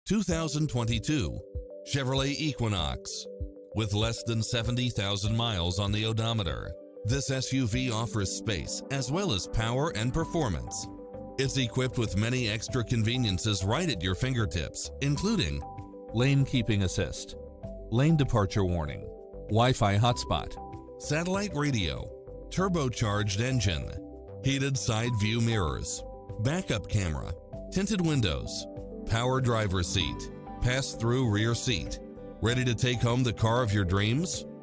2022 Chevrolet Equinox. With less than 70,000 miles on the odometer, this SUV offers space as well as power and performance. It's equipped with many extra conveniences right at your fingertips, including lane keeping assist, lane departure warning, Wi-Fi hotspot, satellite radio, turbocharged engine, heated side view mirrors, backup camera, tinted windows, power driver's seat, pass-through rear seat. Ready to take home the car of your dreams?